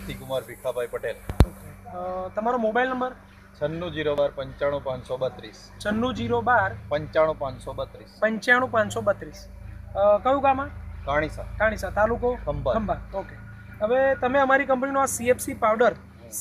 કીર્તિકુમાર ભીખાભાઈ પટેલ. તમારો mobile number? 9602955532. 9602955532. 955532. કયું ગામ? કાણીસા. કાણીસા. તાલુકો? ખંભાત. ઓકે. હવે તમે અમારી કંપનીનો આ સીએફસી પાવડર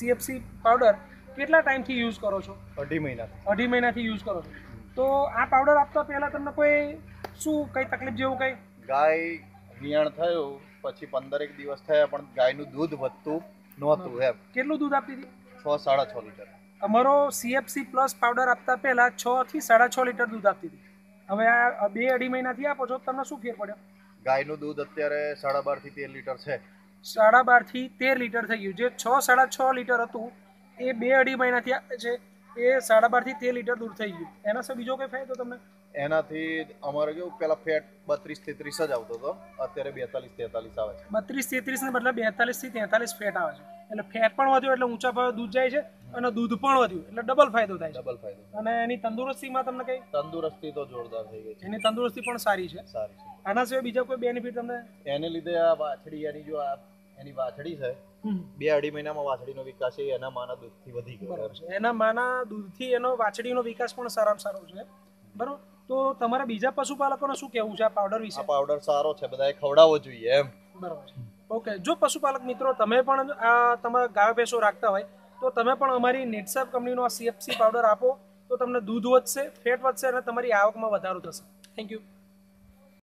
કેટલા ટાઈમથી યુઝ કરો છો? 2.5 મહિનાથી. 2.5 મહિનાથી યુઝ કરો છો. તો આ પાવડર આપતા પહેલાં તમને કઈ તકલીફ જેવું કંઈ? ગાય વિયાણ થયું પછી 15 દિવસ થયા પણ ગાયનું દૂધ વધતું નહોતું એમ. કેટલું દૂધ આપતી હતી? 6-6.5 લીટર. અમારો સીએફસી પ્લસ પાવડર આપતા પહેલા 6 થી 6.5 લીટર દૂધ આપતી હતી. હવે આ 2-2.5 મહિનાથી આપો છો, તમને શું ફેર પડ્યો? ગાયનું દૂધ અત્યારે 12.5 થી 13 લીટર છે. 12.5 થી 13 લીટર થઈ ગયું. જે 6-6.5 લીટર હતું એ 2-2.5 મહિનાથી આપે છે, એ 12.5 થી 13 લીટર દૂર થઈ ગયું. એના સિવાય બીજો કઈ ફાયદો તમને? એનાથી અમારે કેવું પેલા ફેટ 32-33 જ આવતો હતો, અત્યારે 42-43 આવે છે. 32-33 ને બદલે 42 થી 43 ફેટ આવે છે. એટલે ફેટ પણ વધ્યો એટલે ઊંચા ભાવે દૂધ જાય છે અને દૂધ પણ વધ્યું એટલે ડબલ ફાયદો થાય છે. ડબલ ફાયદો. અને એની તંદુરસ્તીમાં તમને કઈ? તંદુરસ્તી તો જોરદાર થઈ ગઈ છે. એની તંદુરસ્તી પણ સારી છે. આના સિવાય બીજા કોઈ બેનિફિટ તમને? એને લીધે આ વાછડી એની વાછડી છે 2-2.5 મહિનામાં વાછડીનો વિકાસ એના માના દૂધથી વધી ગયો છે. એના માના દૂધથી એનો વાછડીનો વિકાસ પણ સારામાં સારો છે. બરોબર. તો તમારા બીજા પશુપાલકોને શું કહેવું છે આ પાવડર વિશે? આ પાવડર સારો છે, બધાએ ખવડાવવો જોઈએ એમ. બરોબર છે. ઓકે. જો પશુપાલક મિત્રો તમે પણ આ તમારા ગાય ભેંસો રાખતા હોય તો તમે પણ અમારી નેટસર્ફ કંપનીનો આ સીએફસી પાવડર આપો તો તમને દૂધ વધશે, ફેટ વધશે અને તમારી આવકમાં વધારો થશે. Thank you.